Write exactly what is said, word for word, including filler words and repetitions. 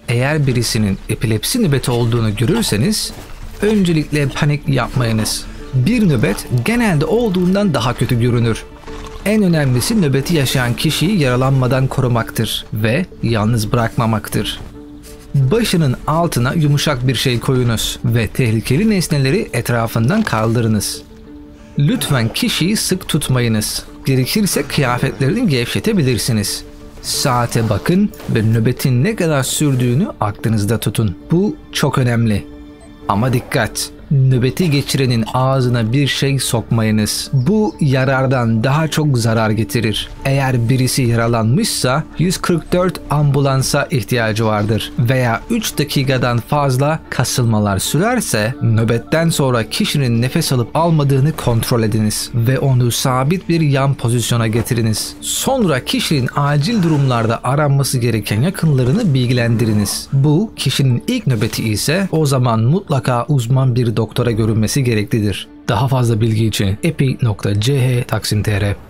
Eğer birisinin epilepsi nöbeti olduğunu görürseniz öncelikle panik yapmayınız. Bir nöbet genelde olduğundan daha kötü görünür. En önemlisi nöbeti yaşayan kişiyi yaralanmadan korumaktır ve yalnız bırakmamaktır. Başının altına yumuşak bir şey koyunuz ve tehlikeli nesneleri etrafından kaldırınız. Lütfen kişiyi sık tutmayınız. Gerekirse kıyafetlerini gevşetebilirsiniz. Saate bakın ve nöbetin ne kadar sürdüğünü aklınızda tutun. Bu çok önemli. Ama dikkat! Nöbeti geçirenin ağzına bir şey sokmayınız. Bu yarardan daha çok zarar getirir. Eğer birisi yaralanmışsa yüz kırk dört ambulansa ihtiyacı vardır veya üç dakikadan fazla kasılmalar sürerse nöbetten sonra kişinin nefes alıp almadığını kontrol ediniz ve onu sabit bir yan pozisyona getiriniz. Sonra kişinin acil durumlarda aranması gereken yakınlarını bilgilendiriniz. Bu kişinin ilk nöbeti ise o zaman mutlaka uzman bir doktora görünmesi gereklidir. Daha fazla bilgi için epi nokta c h taksim nokta t r